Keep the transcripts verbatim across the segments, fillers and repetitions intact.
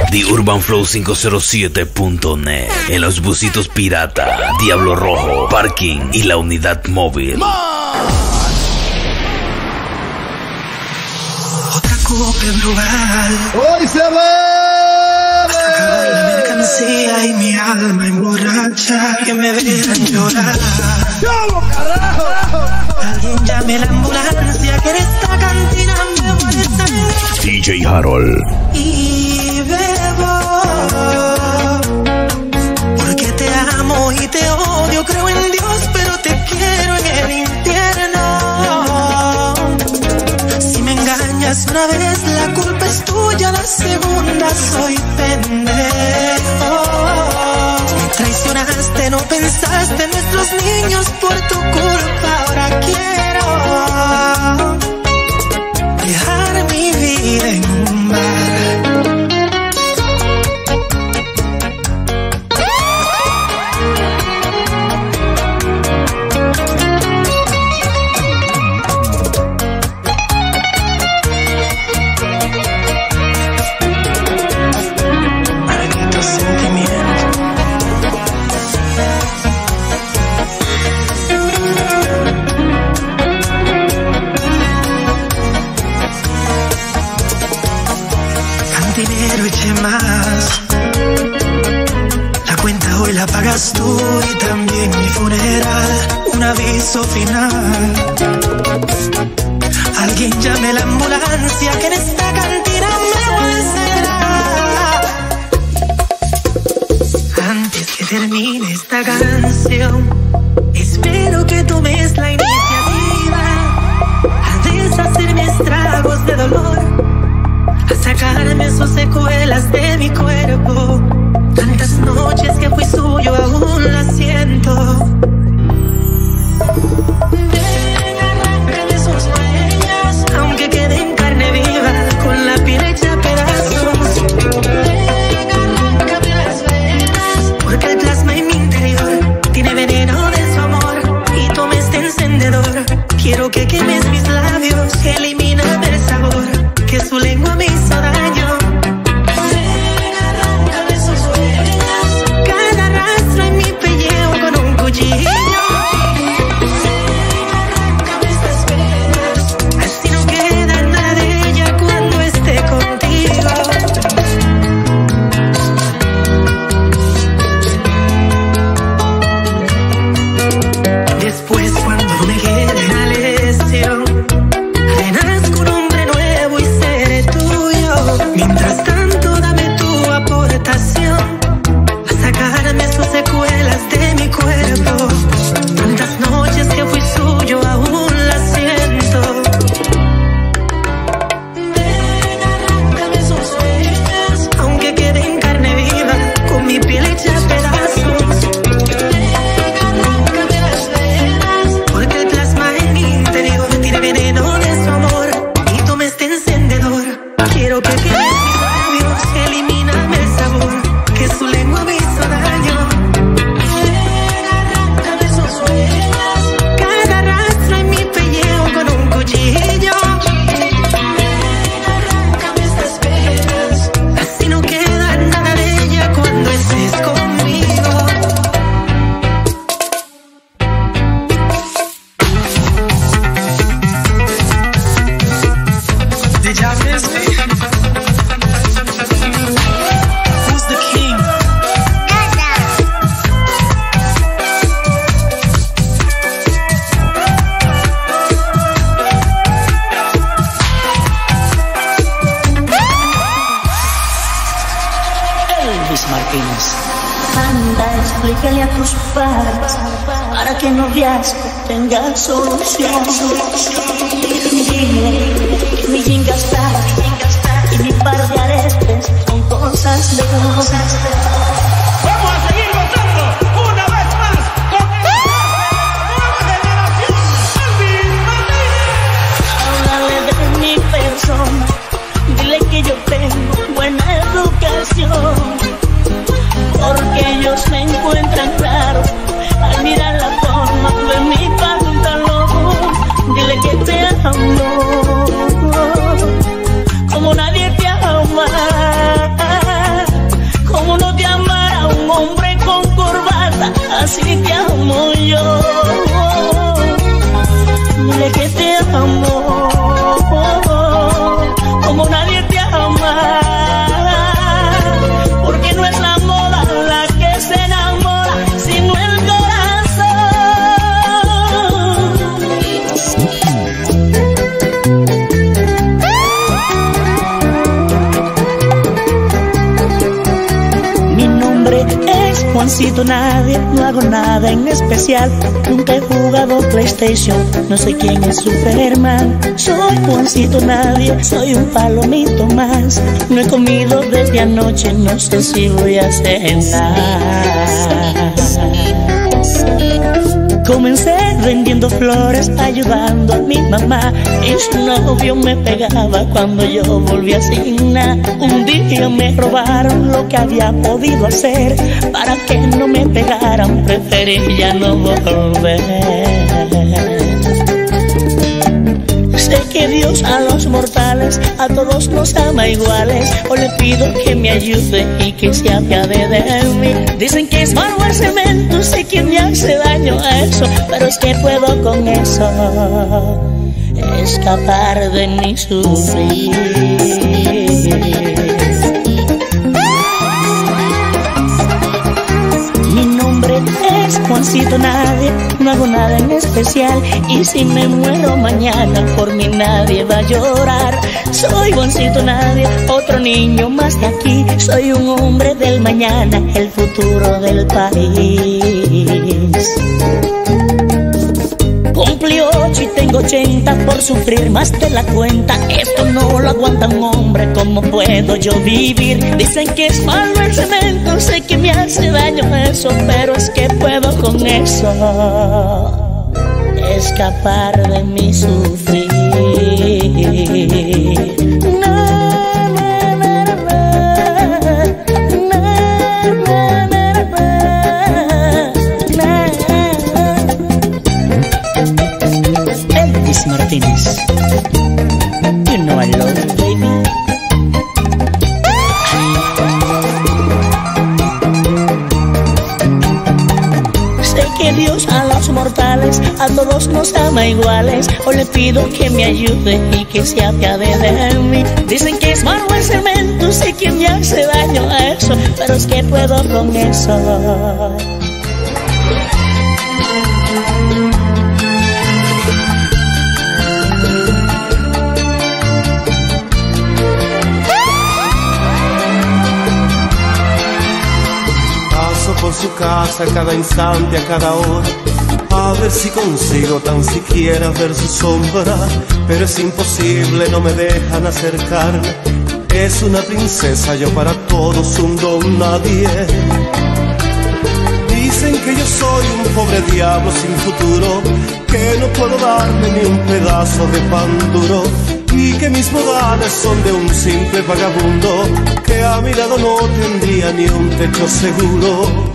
The Urban Flow quinientos siete punto net. En los busitos pirata, Diablo Rojo, Parking y la unidad móvil. Otra copa en lugar. ¡Hoy se bebe! Acabar la mercancía y mi alma emborracha. Que me vean llorar. ¡Yo, carajo! Alguien llame la ambulancia, que en esta cantina me voy a salir. D J Harold. Y bebo, porque te amo y te odio. Creo en Dios, pero te quiero en el infierno. Si me engañas una vez, la culpa es tuya. La segunda, soy pendejo. Me traicionaste, no pensaste en nuestros niños. Por tu culpa ahora quiero dejar mi vida en un bar. Maldito sentimiento. Dinero eché más. La cuenta hoy la pagas tú y también mi funeral. Un aviso final. Alguien llame la ambulancia, que en esta cantina me voy a encerrar. Antes que termine esta canción, espero que tomes la iniciativa a deshacer mis estragos de dolor, a sacarme sus secuelas de mi cuerpo. Tantas noches que fui suyo aún las siento. Ven, arráncame sus huellas, aunque quede en carne viva, con la piel hecha a pedazos. Ven, arráncame las venas, porque el plasma en mi interior tiene veneno de su amor. Y toma este encendedor, quiero que quemes mis labios, elimíname el sabor que su lengua me hizo daño. Ven, arráncame sus huellas, cada rastro en mi pellejo con un cuchillo. Ven, arráncame estas penas, así no queda nada de ella cuando esté contigo. Después, cuando me quede en la lesión, renazco un hombre nuevo y seré tuyo. Mientras tanto, dame tu aportación a sacarme sus secuelas de mi cuerpo. Tantas noches que fui suyo aún las siento. Ven, arráncame sus huellas, aunque quede en carne viva, con mi piel hecha a pedazos. Ven, arráncame las venas, porque el plasma en mi interior tiene veneno de su amor. Y toma este encendedor, quiero que quemes mis labios, elimíname el sabor que su lengua me hizo daño. Ven, arráncame sus huellas, cada rastro en mi pellejo con un cuchillo. Ven, arráncame estas penas, así no queda nada de ella cuando estés conmigo. Did y'all miss me? Who's the king? Elvis Martínez. Anda, explícale a tus padres para que el noviazgo tenga solución. Dile que mi jinga está y mi par de aretes son cosas de dos. Vamos a seguir gozando una vez más con el nueva generación, Elvis Martínez. Háblale de mi persona, dile que yo tengo buena educación, porque ellos me encuentran claro al mirar la forma de mi pantalón. Dile que te amo, nombre es Juancito Nadie, no hago nada en especial. Nunca he jugado PlayStation, no sé quién es Superman. Soy Juancito Nadie, soy un palomito más. No he comido desde anoche, no sé si voy a cenar. Comencé vendiendo flores, ayudando a mi mamá, y su novio me pegaba cuando yo volví a nada. Un día me robaron lo que había podido hacer. Para que no me pegaran, preferí ya no volver. Sé que Dios a los mortales, a todos nos ama iguales. O le pido que me ayude y que se apiade de mí. Dicen que es malo el cemento, sé que me hace daño a eso, pero es que puedo con eso escapar de mi sufrir. Mi nombre es Juancito Nadie, no hago nada en especial. Y si me muero mañana, por mí nadie va a llorar. Soy Juancito Nadie, otro niño más de aquí. Soy un hombre del mañana, el futuro del país. Cumplí ocho y tengo ochenta por sufrir más de la cuenta. Esto no lo aguanta un hombre, ¿cómo puedo yo vivir? Dicen que es malo el cemento, sé que me hace daño eso, pero es que puedo con eso escapar de mi sufrir. Martínez, you know I love you, baby. Sé que Dios a los mortales, a todos nos ama iguales. O le pido que me ayude y que se apiade de mí. Dicen que es malo el cemento, sé que me hace daño a eso, pero es que puedo con eso. Por su casa a cada instante, a cada hora, a ver si consigo tan siquiera ver su sombra, pero es imposible, no me dejan acercarme. Es una princesa, yo para todos un don nadie. Dicen que yo soy un pobre diablo sin futuro, que no puedo darle ni un pedazo de pan duro, y que mis modales son de un simple vagabundo, que a mi lado no tendría ni un techo seguro.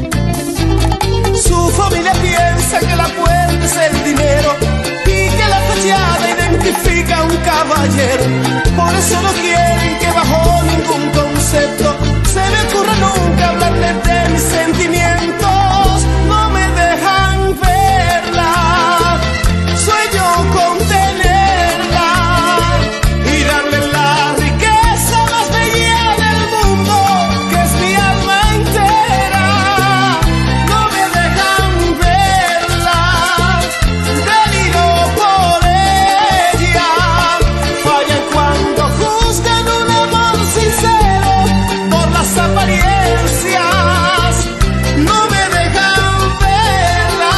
Su familia piensa que la puerta es el dinero y que la fachada identifica a un caballero. Por eso no quieren que bajo ningún concepto se me ocurra nunca hablarle de mis sentimientos. No me dejan verla, sueño con tenerla y darle la riqueza más bella del mundo, que es mi alma entera. No me dejan verla, deliro por ella. Fallan cuando juzgan un amor sincero por las apariencias. No me dejan verla.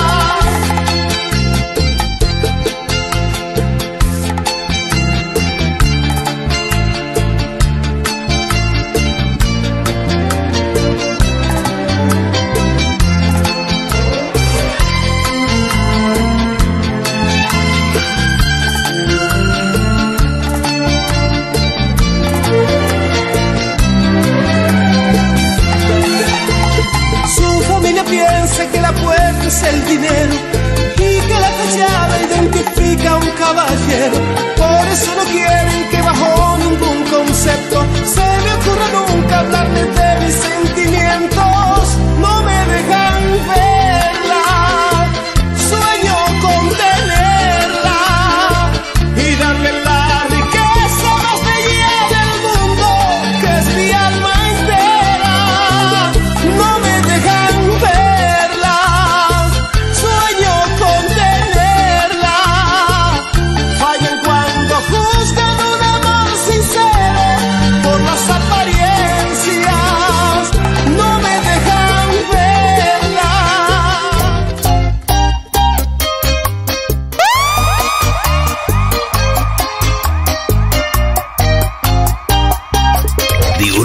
Su familia piensa que la puerta es el dinero y que la fachada identifica a un caballero. Por eso no quieren que bajo ningún concepto se me ocurra nunca hablarle de mis sentimientos. No me dejan verla, sueño con tenerla y darle la riqueza más bella del mundo, que es mi alma entera. No me dejan verla, sueño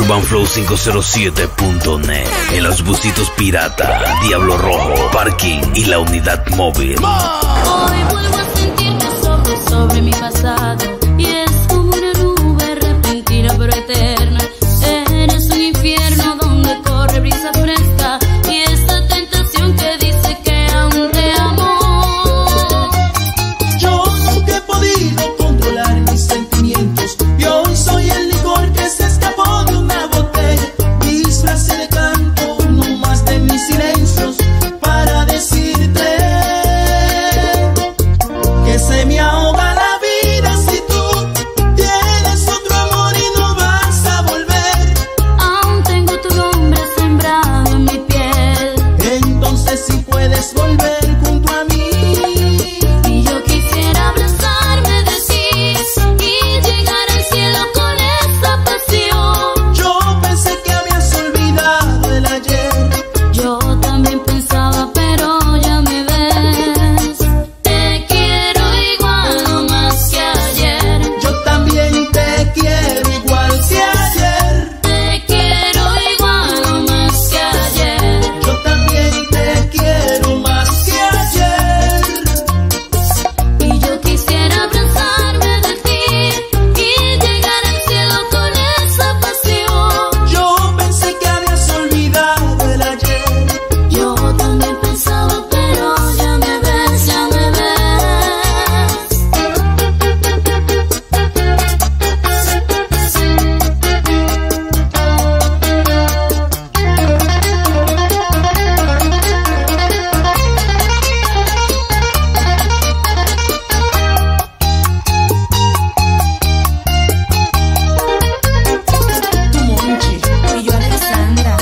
urban flow cinco cero siete punto net. En los busitos pirata, Diablo Rojo, Parking y la unidad móvil. Hoy vuelvo a sentirte sobre, sobre mi pasado. Y es como una nube repentina pero eterna. Eres un infierno donde corre brisa fresca. Y esa tentación que dice que aún te amo. Yo nunca he podido controlar mis sentimientos. Y hoy soy el licor que se escapó de una botella. Disfrace de canto, no más de mis silencios, para decirte que se me ahoga la vida si tú tienes otro amor y no vas a volver. Aún tengo tu nombre sembrado en mi piel. Entonces si puedes volver junto a mí. Y yo quisiera abrazarme de ti y llegar al cielo con esa pasión. Yo pensé que habías olvidado el ayer. Yo también pensaba, pero ya me ves. Te quiero igual o más que ayer. Yo también te quiero igual que ayer. Te quiero igual o más que ayer. Yo también te quiero más que ayer. Y yo quisiera abrazarme de ti y llegar al cielo con esa pasión. Yo pensé que habías olvidado el ayer. Yo también pensaba, pero ya me ves, ya me ves. Tu Monchi. Y yo, Alexandra.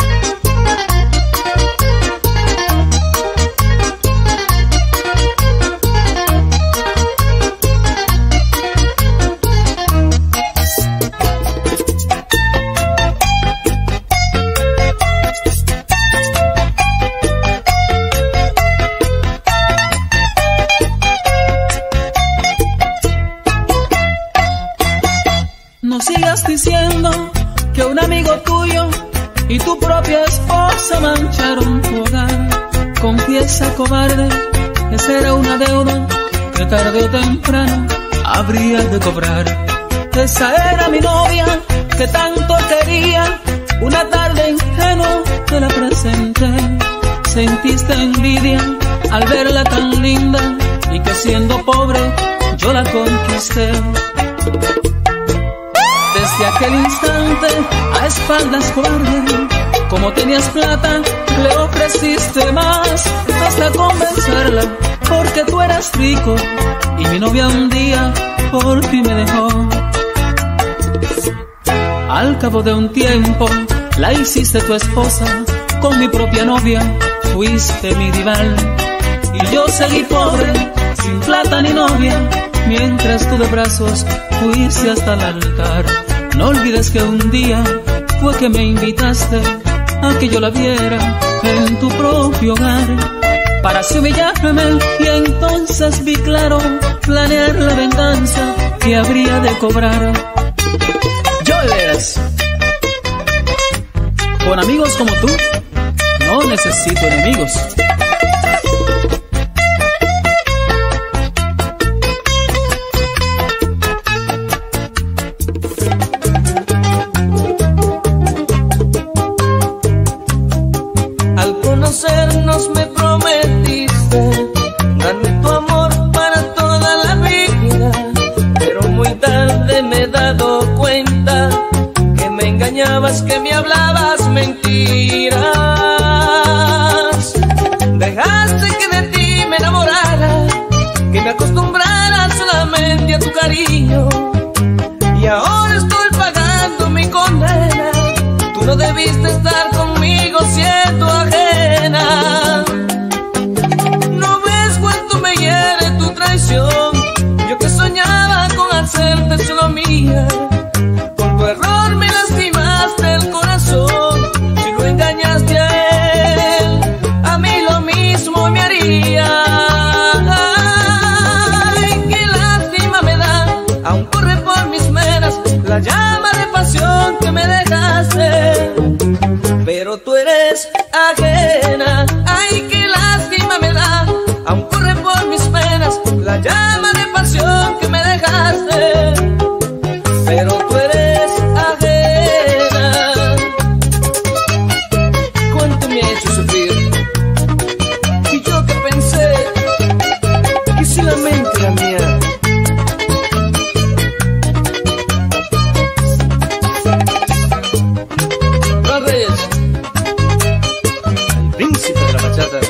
No sigas diciendo que un amigo tuyo y tu propia esposa mancharon tu hogar. Confiesa, cobarde, que será una deuda que tarde o temprano habría de cobrar. Esa era mi novia que tanto quería. Una tarde ingenua te la presenté. Sentiste envidia al verla tan linda y que siendo pobre yo la conquisté. Desde aquel instante, a espaldas cobarde, como tenías plata, le ofreciste más, hasta convencerla, porque tú eras rico, y mi novia un día por ti me dejó. Al cabo de un tiempo, la hiciste tu esposa, con mi propia novia, fuiste mi rival, y yo seguí pobre, sin plata ni novia, mientras tú de brazos fuiste hasta el altar. No olvides que un día fue que me invitaste a que yo la viera en tu propio hogar, para así humillarme, y entonces vi claro planear la venganza que habría de cobrar. Joyless, con amigos como tú no necesito enemigos. Conocernos me prometiste darme tu amor para toda la vida, pero muy tarde me he dado cuenta que me engañabas, que me hablabas mentiras. Dejaste que de ti me enamorara, que me acostumbrara solamente a tu cariño, y ahora estoy pagando mi condena. Tú no debiste estar conmigo siendo ajena. No ves cuánto me hiere tu traición, yo que soñaba con hacerte solo mía. Con tu error me lastimaste el corazón, si lo engañaste a él, a mí lo mismo me haría. Ay, qué lástima me da, aún corre por mis venas la llama de pasión pasión que me dejaste, pero tú eres ajena. Ay, qué lástima me da, aún corre por mis penas la llama de pasión que me dejaste, pero tú eres ajena. Cuánto me ha hecho sufrir, y yo que pensé que si la mente era mía. Juan Reyes, el príncipe de la bachata.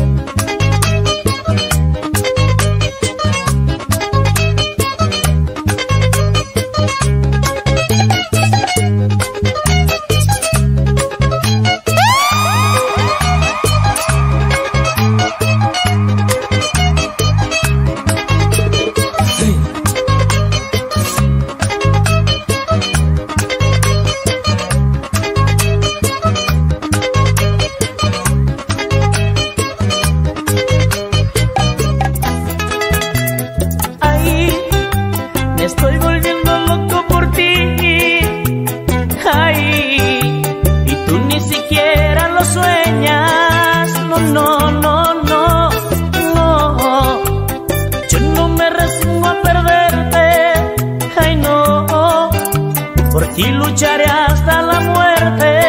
Estoy volviendo loco por ti, ay, y tú ni siquiera lo sueñas. No, no, no, no, no. Yo no me resigno a perderte, ay, no. Por ti lucharé hasta la muerte.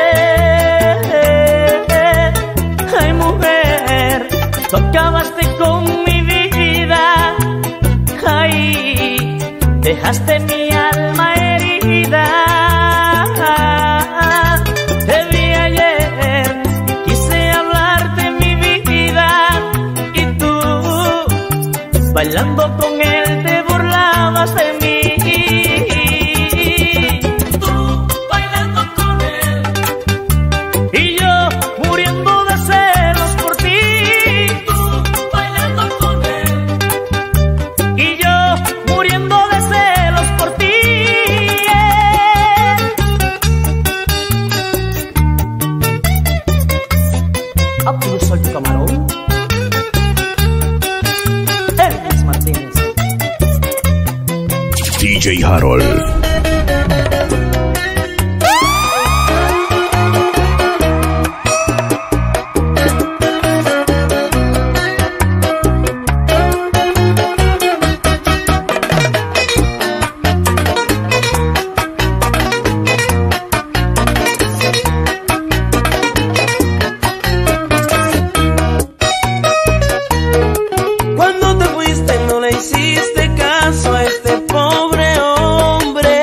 Ay, mujer, tú acabaste con mi vida, ay, dejaste mi alma herida. Te vi ayer y quise hablarte mi vida, y tú bailando con él te burlabas de mí. Tú bailando con él y yo muriendo de celos por ti. Tú bailando con él y yo muriendo de celos por ti. Abdul Sol Camarón, Elvis Martínez, D J Harold. Cuando te fuiste no le hiciste caso a este pobre hombre.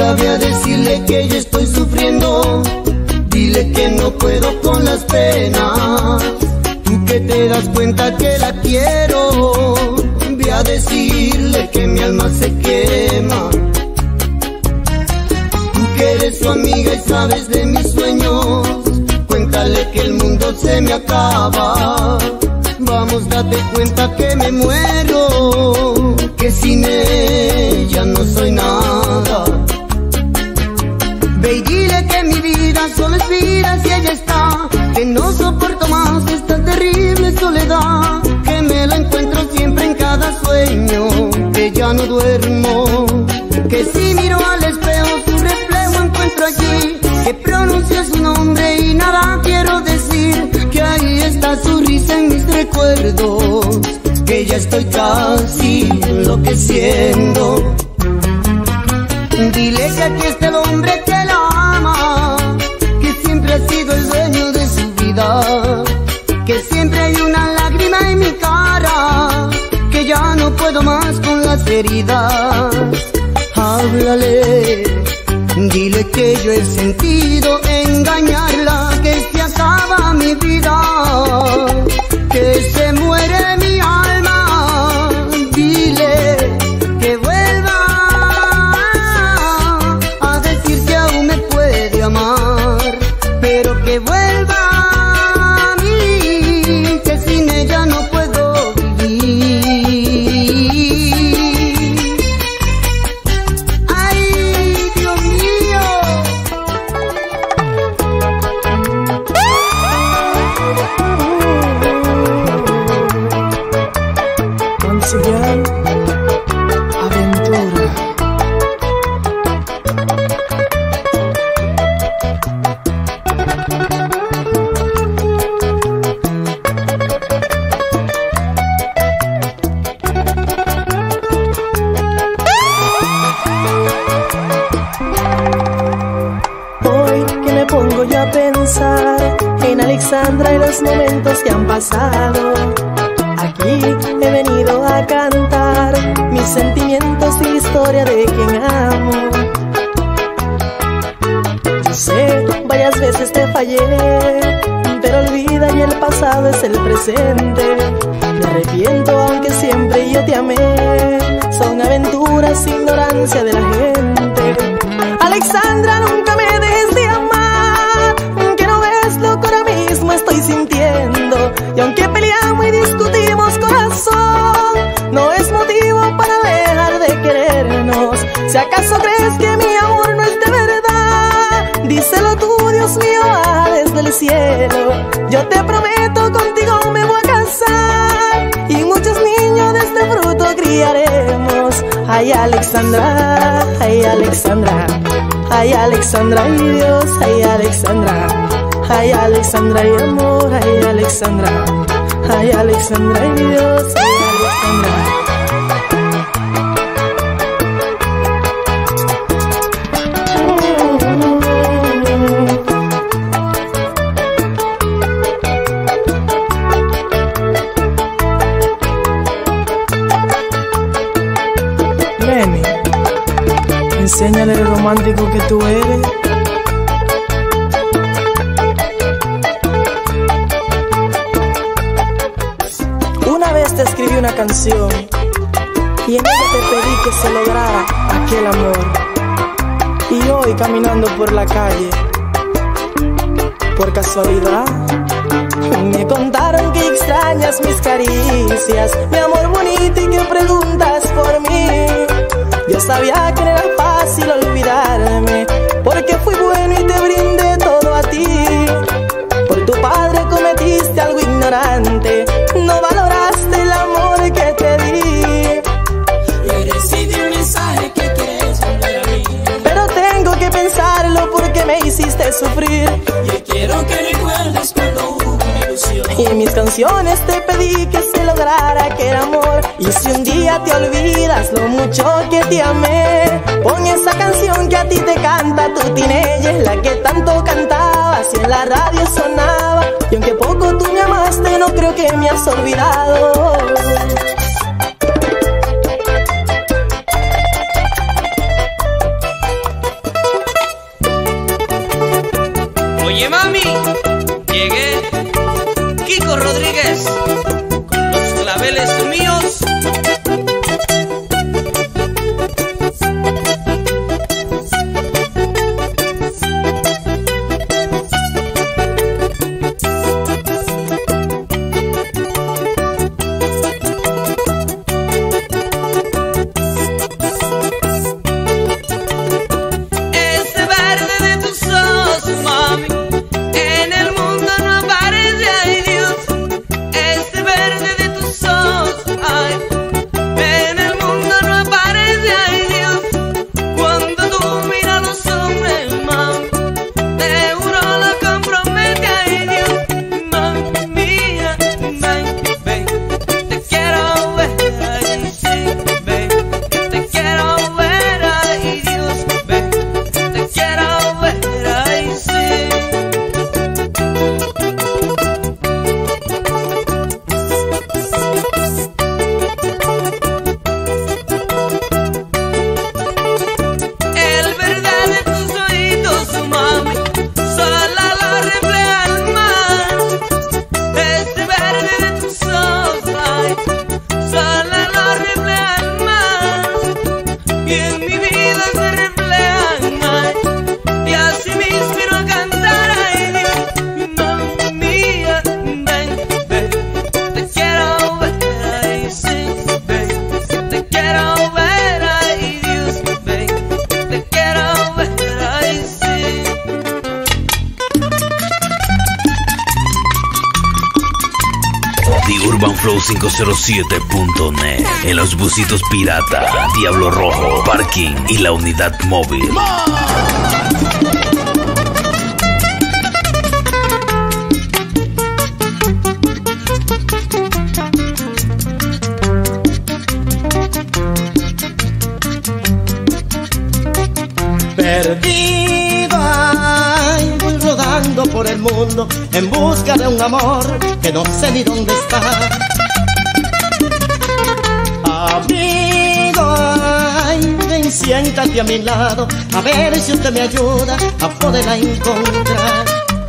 amiga, ve a decirle que yo estoy sufriendo. Dile que no puedo con las penas. Tú que te das cuenta que la quiero, ve a decirle que mi alma se quema. Tú que eres su amiga y sabes de mis sueños, cuéntale que el mundo se me acaba. Vamos, date cuenta que me muero, que sin ella no soy nada. Ve y dile que mi vida solo es vida si ella está, que no soporto más esta terrible soledad, que me la encuentro siempre en cada sueño, que ya no duermo, que si miro al espejo su reflejo encuentro allí, que pronuncio su nombre y nada quiero decir, que ahí está su risa en mis recuerdos, que ya estoy casi enloqueciendo. Dile que aquí está el hombre que la ama, que siempre ha sido el dueño de su vida, que siempre hay una lágrima en mi cara, que ya no puedo más con las heridas. Háblale, dile que yo he sentido engañarla, que se acaba mi vida, que se muere mi alma. Dile que vuelva a decir que aún me puede amar, pero que vuelva a mí, que sin ella no puedo vivir. Ay, Dios mío. Conciliar aventura. Hoy que me pongo yo a pensar en Alexandra y los momentos que han pasado, aquí he venido a cantar mis sentimientos y la historia de quien amo. Yo sé, varias veces te fallé, pero olvida y el pasado es el presente. Me arrepiento aunque siempre yo te amé, son aventuras, ignorancia de la gente. Alexandra, nunca me dejes de amar, que no ves lo que ahora mismo estoy sintiendo. Y aunque peleamos y discutimos, corazón, no es motivo para dejar de querernos. Si acaso crees que mi amor no es de verdad, díselo tú, Dios mío, ah, desde el cielo. Yo te prometo, contigo me voy a casar y muchos niños de este fruto criaremos. Ay, Alexandra, ay, Alexandra, ay, Alexandra, ay, Dios, ay, Alexandra, ay, Alexandra, ay, amor, ay, Alexandra, ay, Alexandra, ay, Dios, ay, Alexandra. Lenny, enséñale lo romántico que tú eres. Una vez te escribí una canción y en ella te pedí que se lograra aquel amor. Y hoy caminando por la calle, por casualidad, me contaron que extrañas mis caricias, mi amor bonito, y que preguntas por mí. Yo sabía que no era fácil olvidarme, porque fui bueno y te brindé todo a ti. Por tu padre cometiste algo ignorante, no valoraste el amor que te di. Y recibí un mensaje que quieres volver a mí, pero tengo que pensarlo porque me hiciste sufrir. y quiero que recuerdes cuando hubo una ilusión. Y en mis canciones te pedí que se lograra aquel amor. Y si un día te olvidas lo mucho que te amé, pon esa canción que a ti te canta tu teenager, la que tanto cantabas y en la radio sonaba. Y aunque poco tú me amaste, no creo que me has olvidado. Oye mami, llegué, Kiko Rodríguez, con los claveles míos. urban flow cinco cero siete punto net. En los busitos pirata, Diablo Rojo, Parking y la unidad móvil. Perdido, ay, voy rodando por el mundo en busca de un amor que no sé ni dónde está. Amigo, ay, ven, siéntate a mi lado, a ver si usted me ayuda a poderla encontrar.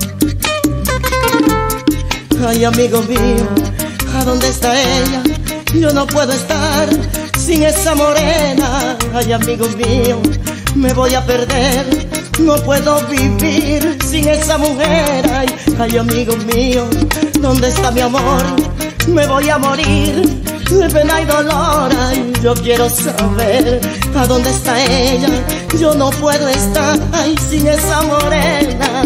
Ay, amigo mío, ¿a dónde está ella? Yo no puedo estar sin esa morena. Ay, amigo mío, me voy a perder, no puedo vivir sin esa mujer. Ay, ay, amigo mío, ¿dónde está mi amor? Me voy a morir de pena y dolor. Ay, yo quiero saber a dónde está ella. Yo no puedo estar, ay, sin esa morena.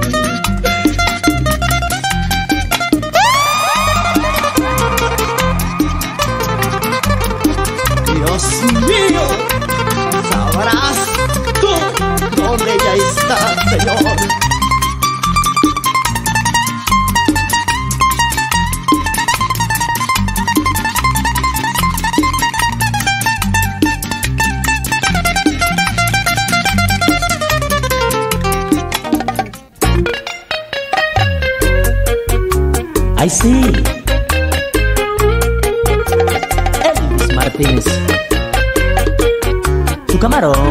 Dios mío, sabrás tú dónde ella está, Señor. Ay, sí, Elvis Martínez, tu camarón.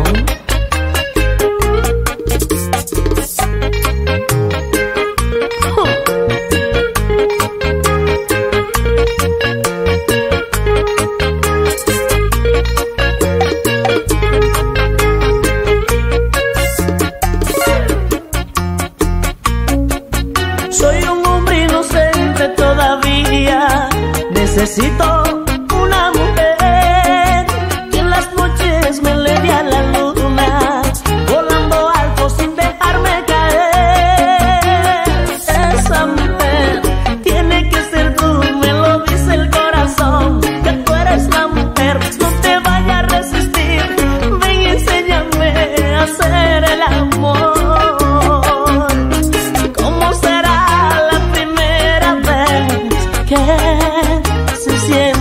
Soy un hombre inocente todavía, necesito una mujer que en las noches me eleve a la luna, volando alto sin dejarme caer. Esa mujer tiene que ser tú, me lo dice el corazón, que tú eres la mujer, no te vayas a resistir, ven y enséñame a hacer el amor. ¿Cómo será la primera vez que se siente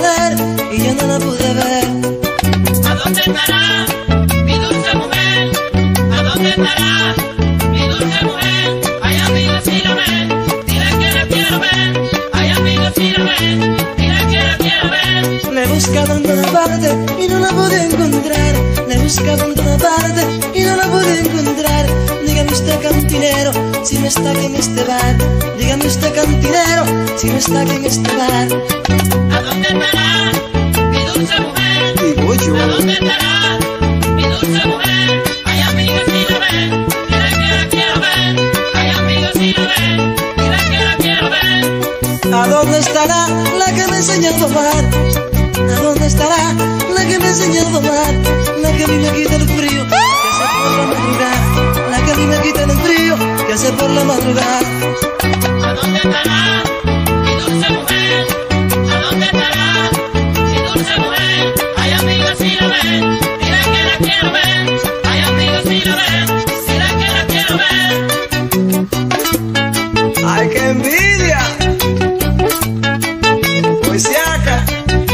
mujer y ya no la pude ver. ¿A dónde estará mi dulce mujer? ¿A dónde estará mi dulce mujer? Ay, amiga, si la ven, dile que la quiero ver. Ay, amiga, si la ven, dile que la quiero ver. Le he buscado en toda parte y no la pude encontrar. Le he buscado en toda parte y no la pude encontrar. Dígame usted, cantinero, si no está aquí en este bar. Dígame usted, cantinero, si no está aquí en este bar. ¿A dónde estará mi dulce mujer? Digo yo. ¿A dónde estará mi dulce mujer? Ay, amiga, si la ven, dile que la quiero ver. Ay, amiga, si la ven, dile que la quiero ver. ¿A dónde estará la que me enseñó a tomar? ¿A dónde estará la que me enseñó a tomar? La que a mí me quita el frío, que hace por la madrugada. La que a mí me quita el frío, que hace por la madrugada. ¿A dónde estará mi dulce mujer? ¿A dónde estará mi dulce mujer? Ay, amiga, si la ven, dile que la quiero ver. Ay, amiga, si la ven, dile que la quiero ver. ¡Ay, qué envidia! Pues se acá.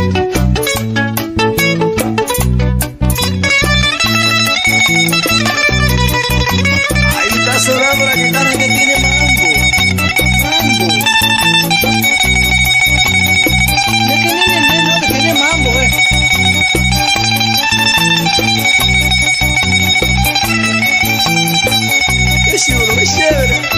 Ahí está sonando la guitarra que tiene mambo. Mambo. No es que no es nene, no, que tiene mambo, eh. Qué chulo, qué chévere.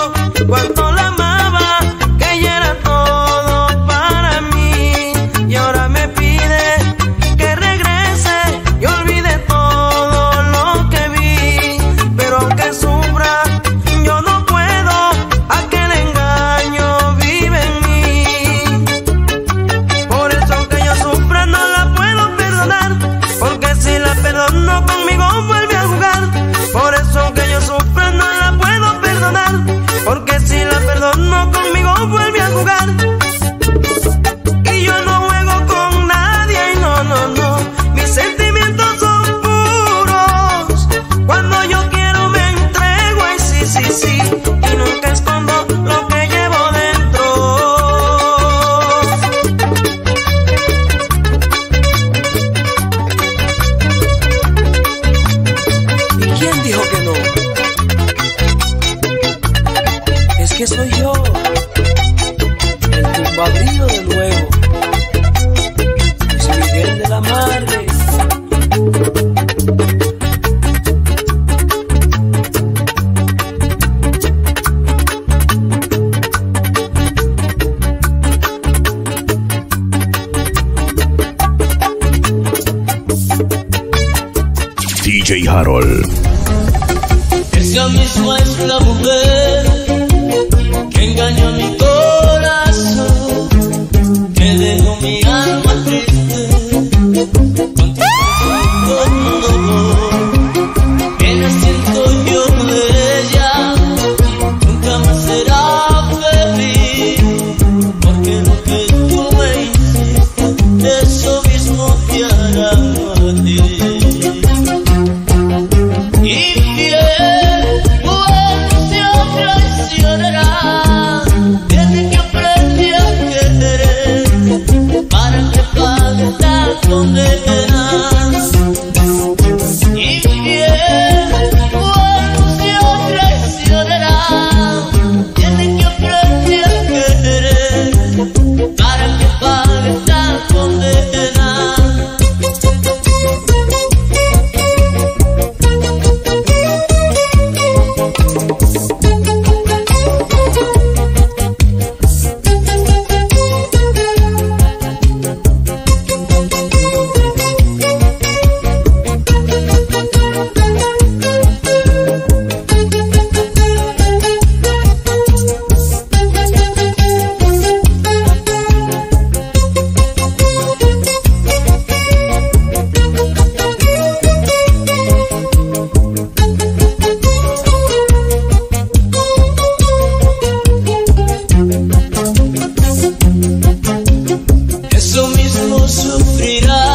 Cuánto la amaba, que ella era todo para mí. Y ahora D J Harold. Esa misma es la mujer que engañó a mi corazón, que dejó mi alma triste con tu dolor. En el siento yo de ella nunca más será feliz, porque lo que tú me hiciste, eso mismo te hará a ti. Condenas y bien, cuando se traicionará, tiene que aprender a querer para que pague esta condena. Eso mismo sufrirá